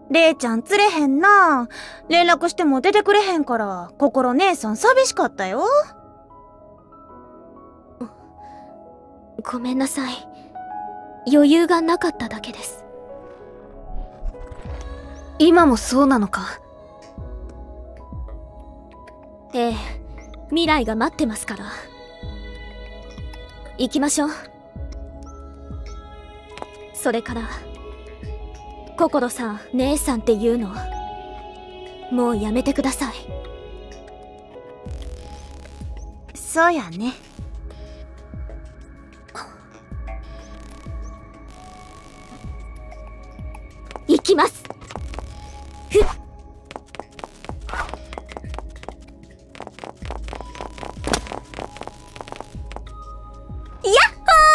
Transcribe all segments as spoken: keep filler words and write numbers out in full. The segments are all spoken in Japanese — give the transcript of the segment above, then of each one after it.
レイちゃん釣れへんな。連絡しても出てくれへんから、心姉さん寂しかったよ。 ごめんなさい。余裕がなかっただけです。 今もそうなのか？ ええ、未来が待ってますから。行きましょう。それから心さん、姉さんっていうのもうやめてください。 そうやね。 行きます。ふっ。やっ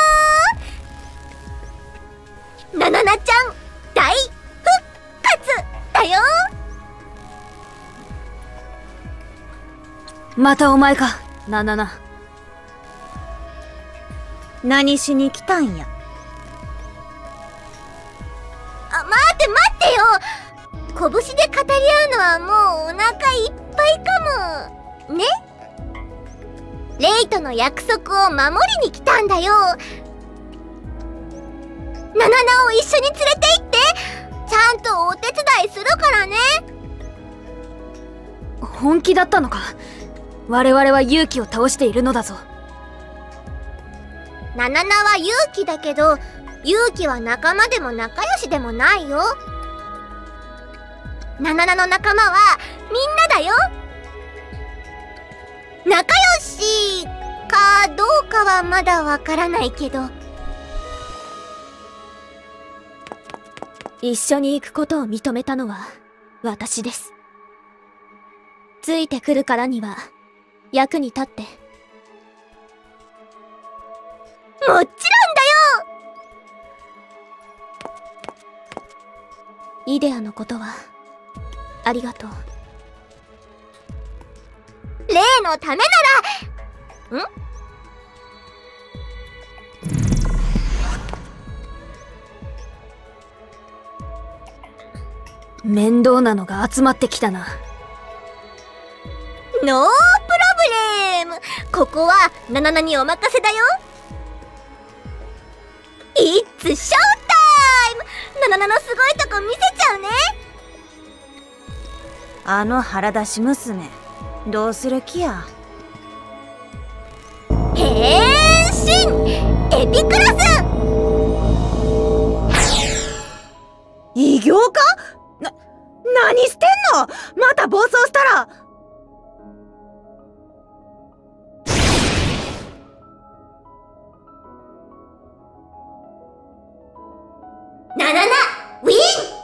ほー！なななちゃん大復活だよ。 またお前か、ななな。 何しに来たんや。 あ、待って待ってよ。拳で語り合うのはもうお腹いっぱいかもね。レイとの約束を守りに来たんだよ。ナナナを一緒に連れて行って。ちゃんとお手伝いするからね。 本気だったのか？我々は勇気を倒しているのだぞ。 ナナナは勇気だけど、勇気は仲間でも仲良しでもないよ。ナナナの仲間はみんなだよ。仲良しかどうかはまだわからないけど。 一緒に行くことを認めたのは私です。ついてくるからには役に立って。 もちろんだよ。 イデアのことはありがとう。 例のためなら。ん？ 面倒なのが集まってきたな。 ノープロブレーム。ここはナナナにお任せだよ。イッツショータイム。ナナナのすごいとこ見せちゃうね。 あの腹出し娘、どうする気や。 変身エピクラス。 異形か？な、何してんの？また暴走したら。 ナナナウィン。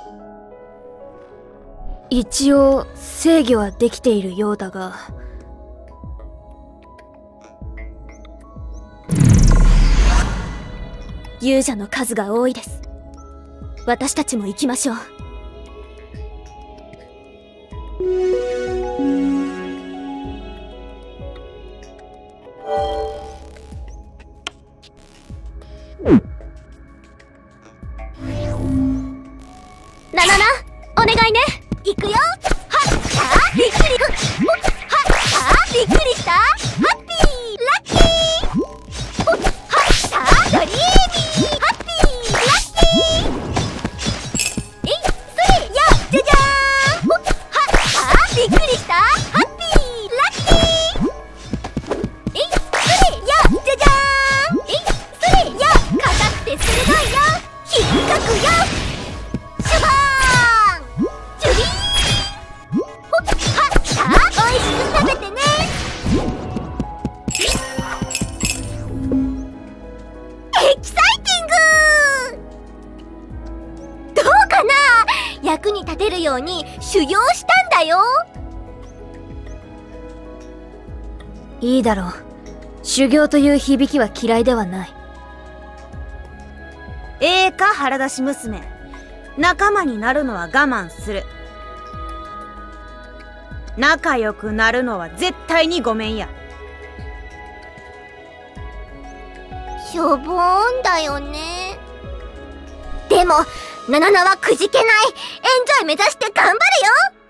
一応制御はできているようだが、 勇者の数が多いです。私たちも行きましょう。ナナナ、お願いね。 行くよ。はっはびっくり。はっはびっくりした。ハッピーラッキー。はっはドリーミー。ハッピーラッキー。えいそれやじゃじゃーん。はっはびっくりした。ハッピーラッキー。えいそれやじゃじゃーん。えいそれや硬くて鋭いよ。引っかくよ。シュバーンジュリーン。ほっはっはおいしく食べてね。エキサイティング。どうかな。役に立てるように修行したんだよ。 いいだろう。修行という響きは嫌いではない。 ええか腹出し娘、仲間になるのは我慢する。仲良くなるのは絶対にごめんや。 しょぼーんだよね。でもナナナはくじけない。エンジョイ目指して頑張るよ。